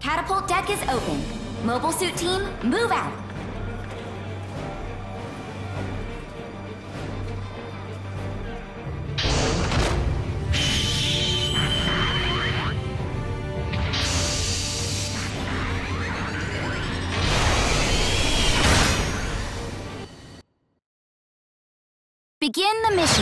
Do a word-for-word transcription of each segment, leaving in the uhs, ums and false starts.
Catapult deck is open. Mobile suit team, move out. Begin the mission.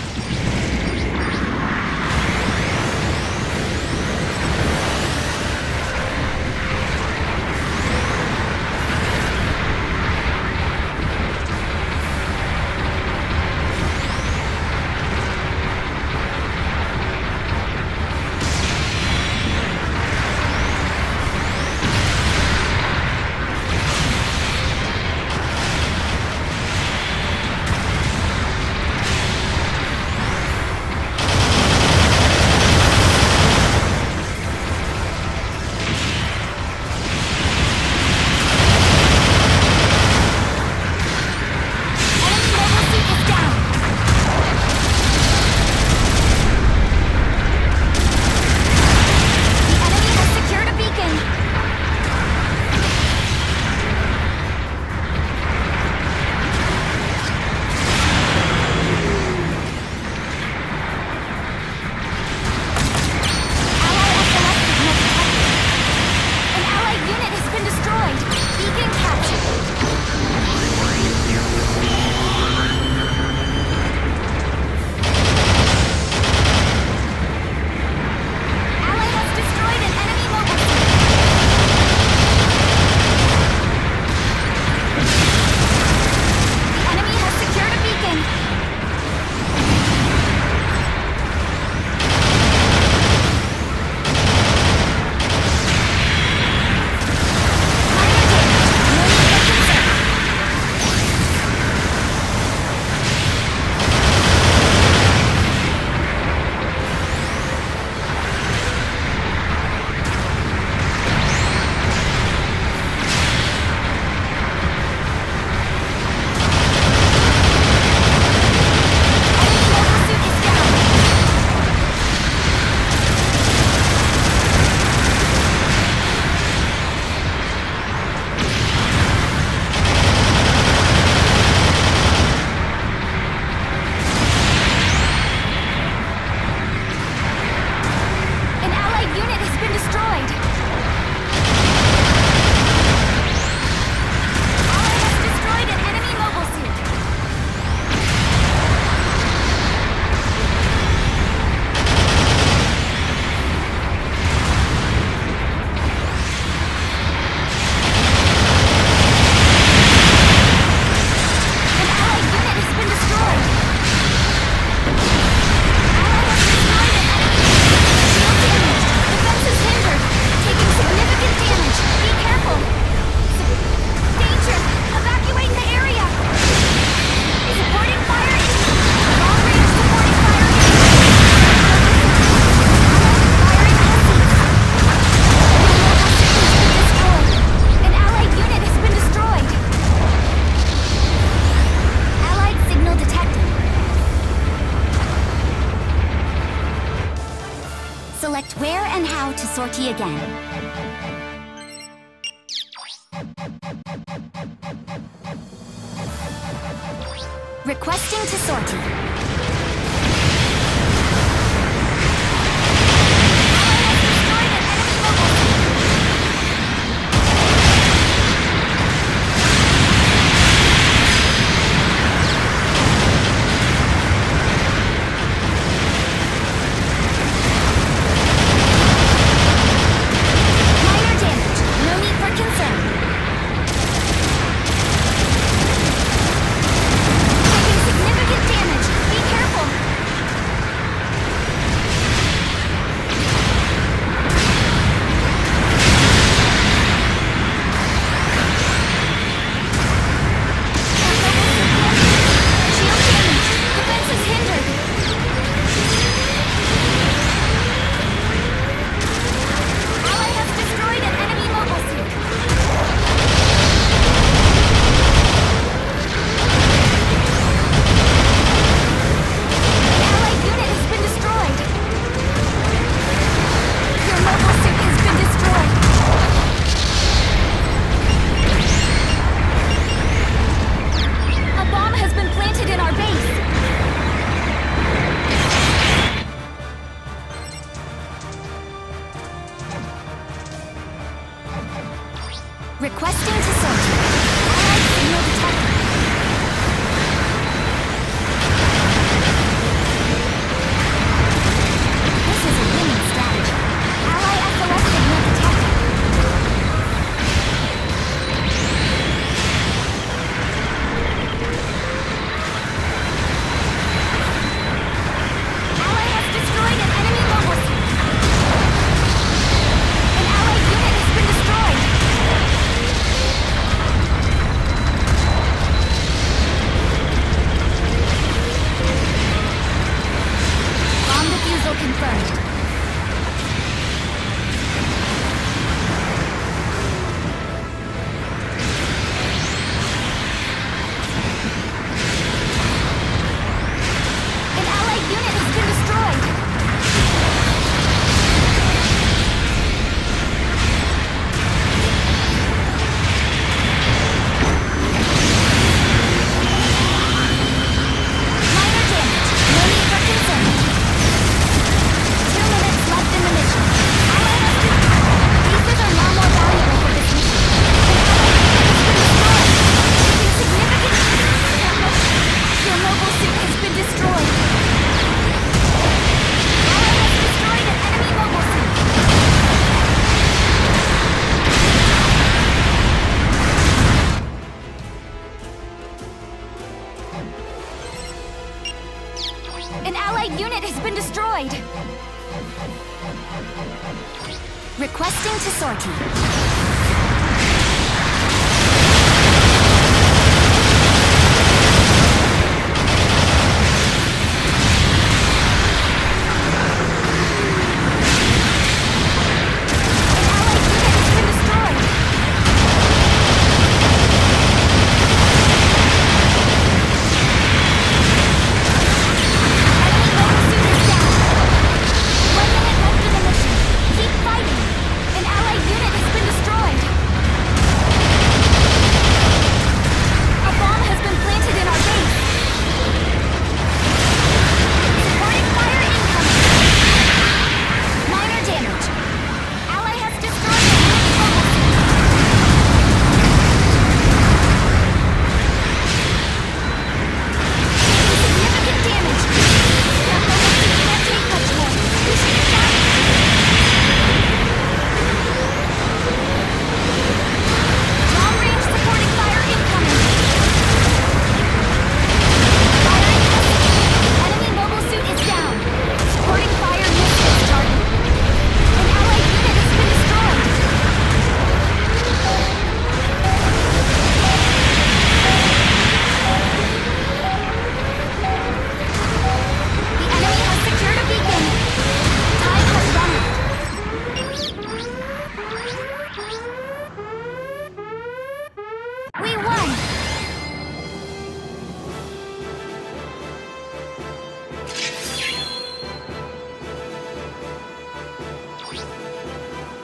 Select where and how to sortie again. Requesting to sortie. Significant damage! confirmed. An allied unit has been destroyed. Minor damage. No need for concern. Two minutes left in the mission. Ally has been... Pieces are now more valuable for this mission. An allied unit has been destroyed. Taking significant... Your mobile suit has been destroyed. Ally has destroyed an enemy mobile suit. An allied unit has been destroyed. Requesting to sortie.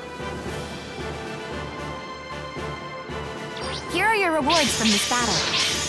Here are your rewards from this battle.